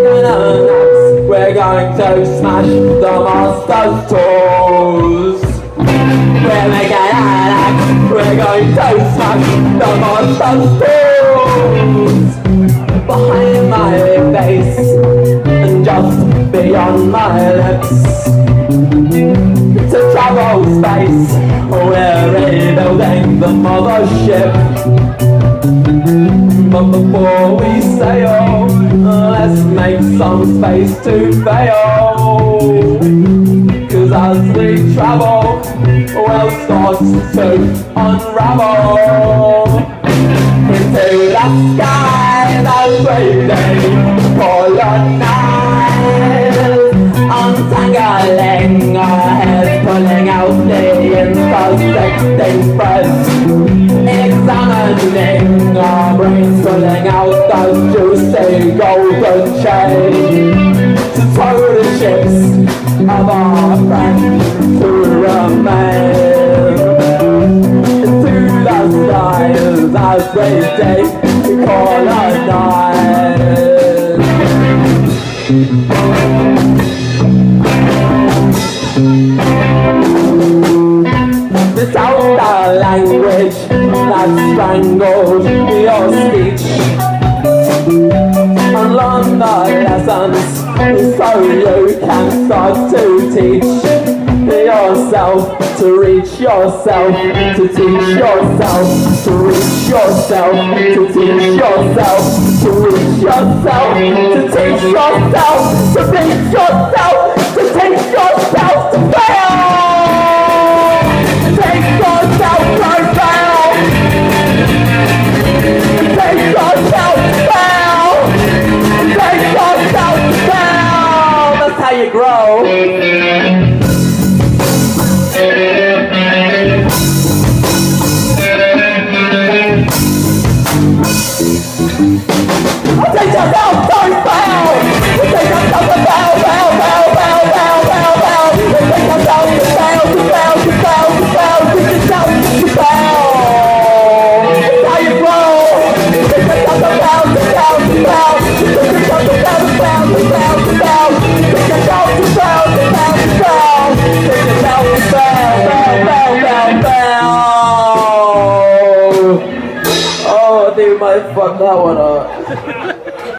We're going to smash the monster's toes. We're making an axe. We're going to smash the monster's toes. Behind my face and just beyond my lips, to travel space, we're rebuilding the mothership. But before we sail, let's make some space to fail. 'Cause as we travel, we'll start to unravel into the sky that's waiting for your night. Untangling our heads, pulling out the intersecting threads, examining our brains, pulling out the juicy golden chain, to tow the ships of our friends who remain into the skies as we take colonize. Without the language that strangles your speech, unlearn the lessons so you can start to teach yourself, to reach yourself, to teach yourself, to reach yourself, to teach yourself, to reach yourself, to teach yourself, to reach yourself, to teach yourself to fail. Take yourself to fail. Take yourself to fail. Take yourself to fail. That's how you grow.